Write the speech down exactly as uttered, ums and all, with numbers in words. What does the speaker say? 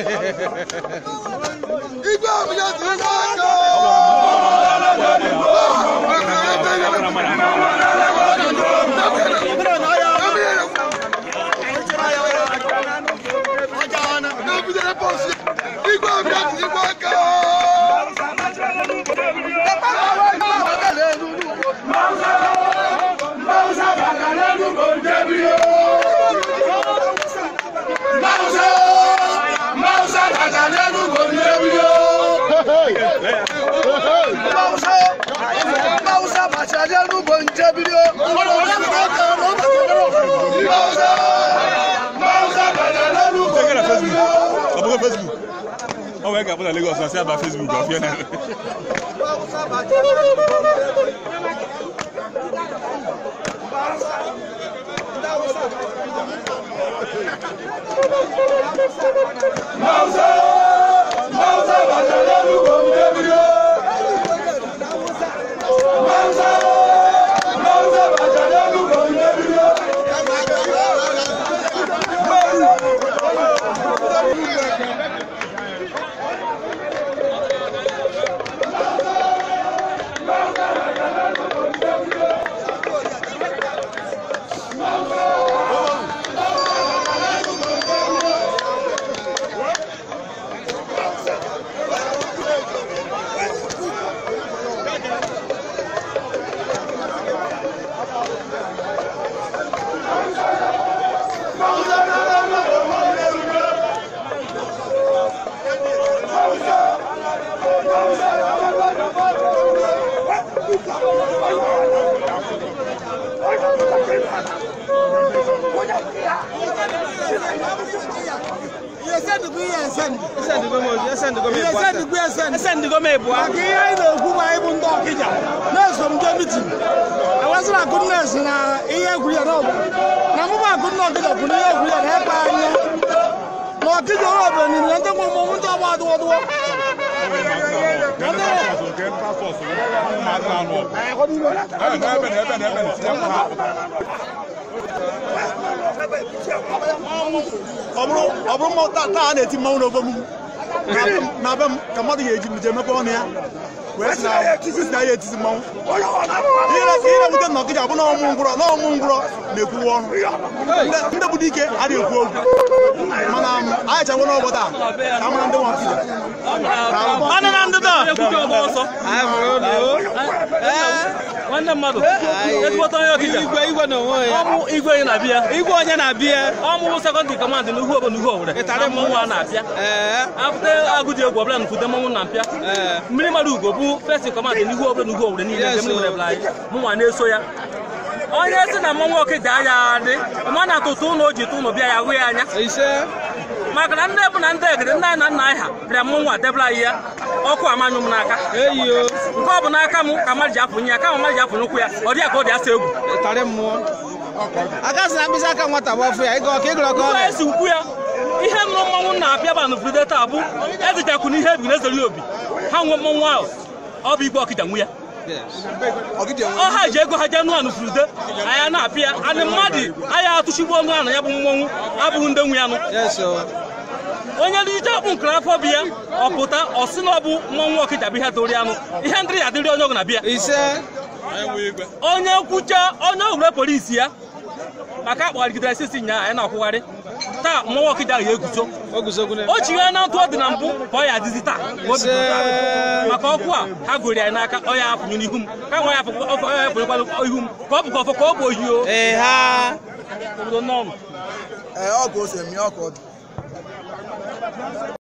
Oh, I got put a Lagos. I see about Facebook. Send the send send the go send the go me send the go send send the go me bo aki ai no ku ba ibu ndo kija na so mje meeting I was na goodness na iye guri ya no na mo ba goodness kija ku ni iye guri ya na pa anya no kija ro be ni na nko mo mo ndo ba do do Obro obro mo ta ta na ti mo no bo mu na ba ka mo de ye ji mi je me bo ne ya we na ti na ye ti mo ira ira bu de no ki ja bu no mu ngro no mu ngro na ku wo nda bu dike a de ku ogu mana a cha wo no bo ta ka ma nde won ti ana na nda da ku jo bo so ai mo do eh wanda mmadụ ezigbote onye ọkịja igwe igwe na onwe ya ọmụ igwe na-abịa igwe onye na-abịa ọmụ sekọndịrị kọmand n'ugwu obodo n'ugwu Owere ịtarị mmọnwụ a na-abịa apụta agụji egwu ọbụla nkwute mmọnwụ na-apịa mmiri mmadụ ugo bụ festi kọmand n'ugwu obodo n'ugwu Owere niile nke mmiri mere anyị mụnwa na-eso ya onye si na mmọnwụ ọkịja anya dị ma na atụtụ ụlọ o ji tụ ụlọ bịa ya hụ ya anya maka na ndị bụ na ndị egede ndị na nna anyị ha bịara mmọnwụ adebụla anyị ya ọkụ amanyụ m n'aka nke ọ bụ n'aka m ka mmadụ ji afụnye ya kama mmadụ ji afụnye ụkwụ ya ọ dị ya ka ọ dị asa egwu tarị mmụọ aka sị na mkpịsị aka nwata bụ ọfụ ya ịga ọka ịgụrụ ọka ọ esi ukwu ya ihe nụrụ mmọnwụ na-apịa ba n'obodo taa bụ ezichakwu n'ihe ebi na-ezori obi ha nwe mmọnwụ ahụ ọ bụ igwe ọkịja nwu ya ọ ha ji ego ha jee nụọ n'ufurude anya na-apịa anị mmadụ anya atụchigbu ọnụ anụ ya bụ mmọnwụ abụghị ndị nwe ya nụ onye ndị ije akpụ nkara afọ bịa ọ pụta ọ sị na ọ bụ mmọnwụ ọkịja bụ ihe dori anụ ihe ndị ya dịrị onye ọgụ na bịa onye kwucha onye Owere polisi ya maka akpọgharịgidere sisi nya anyị na-akwụgharị taa mmọnwụ ọkịja ahụ eguzo o chigha na ntụ ọ dị na mbụ ka ọ ya adịzi taa maka ọkụ a ha gori anyị n'aka ọ ya afụnye n'ihu m ka nwa ya afụnyekwana ihu m ka ọ bụ ka ọfọ ka ọ bụ ohi o obodo n'ọnụ ọ bụ ose mi ọkụ